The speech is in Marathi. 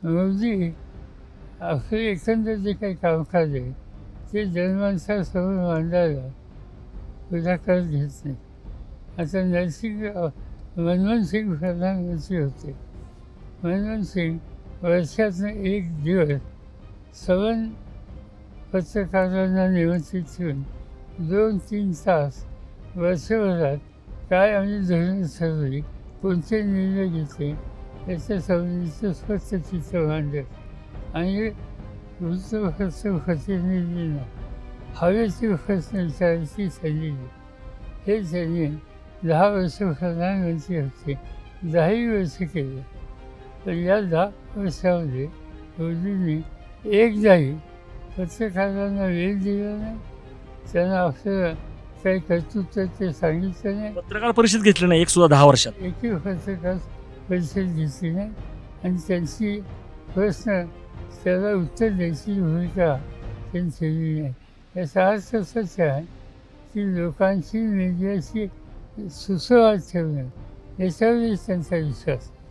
मोदी आपलं एकंदर जे काही कामकाज आहे ते जनमानसासमोर मांडायला पुढाकार घेत नाही. आता मनमोहन सिंग प्रधानमंत्री होते. मनमोहन सिंग वर्षातनं एक दिवस सवन पत्रकारांना निमंत्रित ठेवून 2-3 तास वर्षभरात काय आम्ही धोरणं ठरवली, कोणते निर्णय घेतले याच्या संबंधीचं स्वच्छ चित्र मांडत आणि वृत्तपत्र प्रतिनिधींना हवेचे प्रश्न विचारायची संधी दिली. हे त्यांनी 10 वर्ष प्रधानमंत्री होते, 10ही वर्ष केले. तर या 10 वर्षामध्ये मोदींनी एकदाही पत्रकारांना वेळ दिला नाही, त्यांना आपलं काही कर्तृत्व ते सांगितलं नाही. पत्रकार परिषद घेतली नाही एक सुद्धा 10 वर्षात. एकही पत्रकार परिषद घेतली नाही आणि त्यांची प्रश्न त्याला उत्तर द्यायची भूमिका त्यांनी केली नाही. याचा अर्थ असाच आहे की लोकांची मीडियाशी सुसंवाद ठेवणं याच्यावरच त्यांचा विश्वास.